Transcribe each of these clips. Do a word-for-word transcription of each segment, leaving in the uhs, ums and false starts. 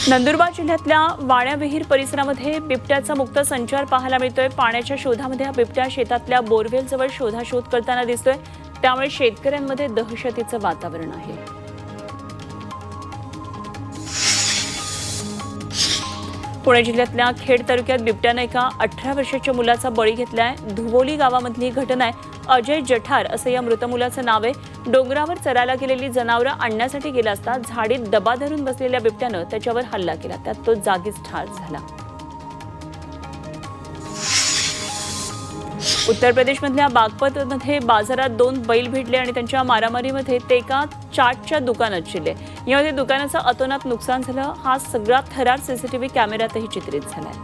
नंदुरबार जिल्ह्यातल्या वाण्याविहीर परिसरामध्ये बिबट्याचा मुक्त संचार पाहायला मिळतोय। पाण्याच्या शोधामध्ये हा बिबट्या शेतातल्या बोरवेल जवळ शोधाशोध करताना दिसतोय, त्यामुळे शेतकऱ्यांमध्ये दहशतीचं वातावरण आहे। पुणे जिल्ह्यातल्या खेड तालुक्यात बिबट्याने एका अठरा वर्षाच्या मुलाचा बळी घेतलाय। धुवोली गावामधली घटना आहे। अजय जठार असं या मृत मुलाचं नाव आहे। डोंगरावर चरायला गेलेली जनावरं आणण्यासाठी गेला असता झाडीत दबा धरून बसलेल्या बिबट्यानं त्याच्यावर हल्ला केला, त्यात तो जागीच ठार झाला। उत्तर प्रदेशमधल्या बागपतमध्ये बाजारात दोन बैल भिडले आणि त्यांच्या मारामारीमध्ये ते एका चाटच्या दुकानात शिरले। यामध्ये दुकानाचं अतोनात नुकसान झालं। हा सगळा थरार सीसीटीव्ही कॅमेऱ्यातही चित्रित झालाय।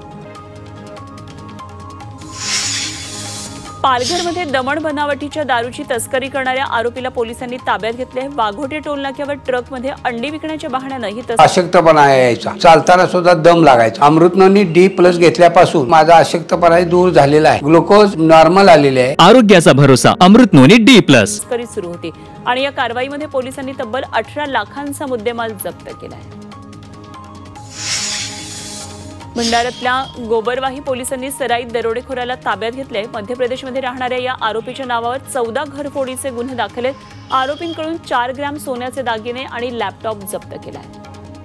पालघरमध्ये दमण बनावटीच्या दारूची तस्करी करणाऱ्या आरोपीला पोलिसांनी ताब्यात घेतले। वाघोटे टोल नाक्यावर ट्रकमध्ये अंडी विकण्याच्या बहाण्यानं ही तस्करी अशक्तपणा यायचा, चालताना सुद्धा दम लागायचा। अमृतनोनी डी प्लस घेतल्यापासून माझा अशक्तपणा दूर झालेला आहे, ग्लुकोज नॉर्मल आलेले आहे। आरोग्याचा भरोसा अमृतनोनी डी प्लस। तस्करी सुरू होती आणि या कारवाईमध्ये पोलिसांनी तब्बल अठरा लाखांचा मुद्देमाल जप्त केलाय। भंडाऱ्यातल्या गोबरवाही पोलिसांनी सराईत दरोडेखोराला ताब्यात घेतले। मध्य प्रदेशमध्ये राहणाऱ्या या आरोपीच्या नावावर चौदा घरफोडीचे गुन्हे दाखल आहेत। आरोपींकडून चार ग्रॅम सोन्याचे दागिने आणि लॅपटॉप जप्त केलाय।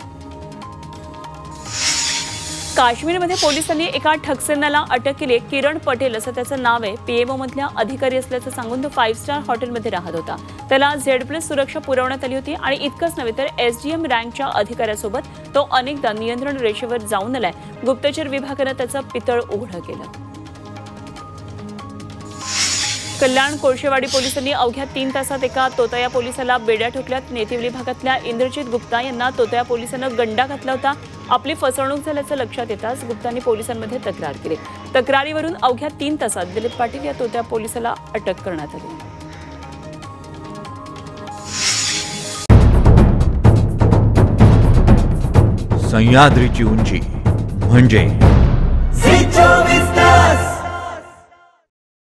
काश्मीरमध्ये पोलिसांनी एका ठकसेनाला अटक केली। किरण पटेल असं त्याचं नाव आहे। पीएमओ मधल्या अधिकारी असल्याचं सांगून तो फाईव्ह स्टार हॉटेलमध्ये राहत होता। त्याला झेड प्लस सुरक्षा पुरवण्यात आली होती आणि इतकंच नव्हे तर एसडीएम रँकच्या अधिकाऱ्यासोबत तो अनेकदा नियंत्रण रेषेवर जाऊन आलाय। गुप्तचर विभागानं त्याचं पितळ उघडं केलं। कल्याण कोळशेवाडी पोलिसांनी अवघ्या तीन तासात एका तोतया पोलिसाला बेड्या ठोकल्यात। नेतिवली भागातल्या इंद्रजित गुप्ता यांना तोतया पोलिसांनं गंडा घातला होता। आपली फसवणूक झाल्याचं लक्षात येताच गुप्तांनी पोलिसांमध्ये तक्रार केली। तक्रारीवरून अवघ्या तीन तासात दिलीप पाटील या तोतया पोलिसाला अटक करण्यात आली। सह्याद्रीची उंची म्हणजे